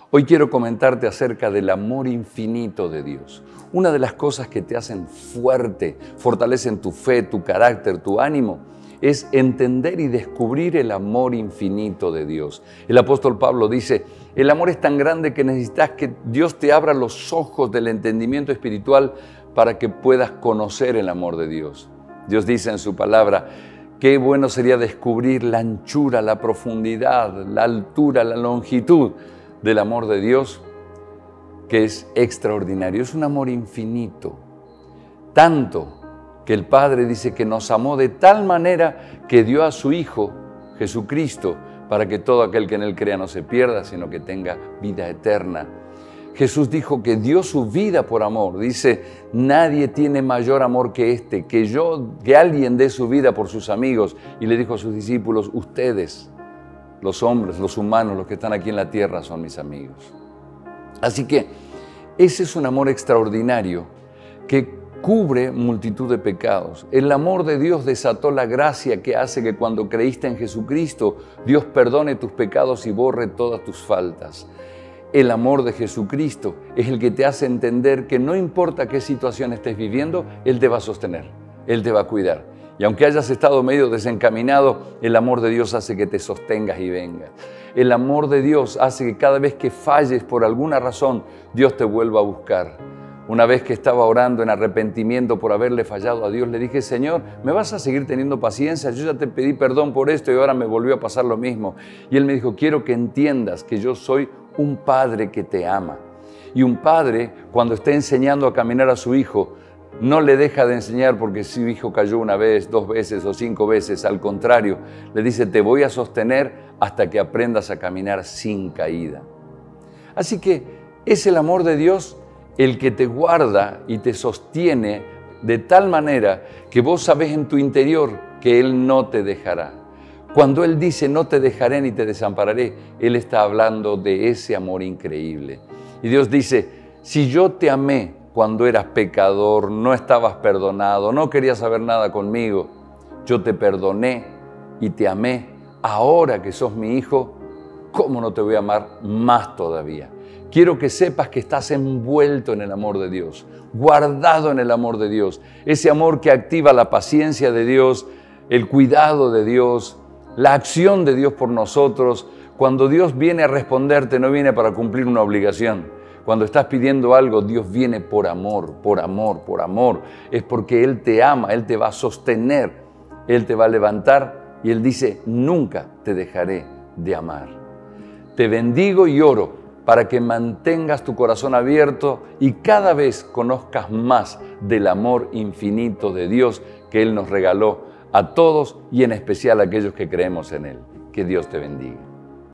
Hoy quiero comentarte acerca del amor infinito de Dios. Una de las cosas que te hacen fuerte, fortalecen tu fe, tu carácter, tu ánimo, es entender y descubrir el amor infinito de Dios. El apóstol Pablo dice, el amor es tan grande que necesitas que Dios te abra los ojos del entendimiento espiritual para que puedas conocer el amor de Dios. Dios dice en su palabra, qué bueno sería descubrir la anchura, la profundidad, la altura, la longitud del amor de Dios, que es extraordinario. Es un amor infinito, tanto que el Padre dice que nos amó de tal manera que dio a su Hijo, Jesucristo, para que todo aquel que en Él crea no se pierda, sino que tenga vida eterna. Jesús dijo que dio su vida por amor. Dice, nadie tiene mayor amor que este, que alguien dé su vida por sus amigos. Y le dijo a sus discípulos, ustedes, los hombres, los humanos, los que están aquí en la tierra, son mis amigos. Así que ese es un amor extraordinario que cubre multitud de pecados. El amor de Dios desató la gracia que hace que cuando creíste en Jesucristo, Dios perdone tus pecados y borre todas tus faltas. El amor de Jesucristo es el que te hace entender que no importa qué situación estés viviendo, Él te va a sostener, Él te va a cuidar. Y aunque hayas estado medio desencaminado, el amor de Dios hace que te sostengas y vengas. El amor de Dios hace que cada vez que falles por alguna razón, Dios te vuelva a buscar. Una vez que estaba orando en arrepentimiento por haberle fallado a Dios, le dije, Señor, ¿me vas a seguir teniendo paciencia? Yo ya te pedí perdón por esto y ahora me volvió a pasar lo mismo. Y Él me dijo, quiero que entiendas que yo soy un padre que te ama. Y un padre, cuando está enseñando a caminar a su hijo, no le deja de enseñar porque su hijo cayó una vez, 2 veces o 5 veces. Al contrario, le dice, te voy a sostener hasta que aprendas a caminar sin caída. Así que es el amor de Dios el que te guarda y te sostiene de tal manera que vos sabés en tu interior que Él no te dejará. Cuando Él dice, no te dejaré ni te desampararé, Él está hablando de ese amor increíble. Y Dios dice, si yo te amé cuando eras pecador, no estabas perdonado, no querías saber nada conmigo, yo te perdoné y te amé, ahora que sos mi hijo, ¿cómo no te voy a amar más todavía? Quiero que sepas que estás envuelto en el amor de Dios, guardado en el amor de Dios, ese amor que activa la paciencia de Dios, el cuidado de Dios, la acción de Dios por nosotros. Cuando Dios viene a responderte, no viene para cumplir una obligación. Cuando estás pidiendo algo, Dios viene por amor, por amor, por amor. Es porque Él te ama, Él te va a sostener, Él te va a levantar y Él dice, nunca te dejaré de amar. Te bendigo y oro para que mantengas tu corazón abierto y cada vez conozcas más del amor infinito de Dios que Él nos regaló a todos y en especial a aquellos que creemos en Él. Que Dios te bendiga.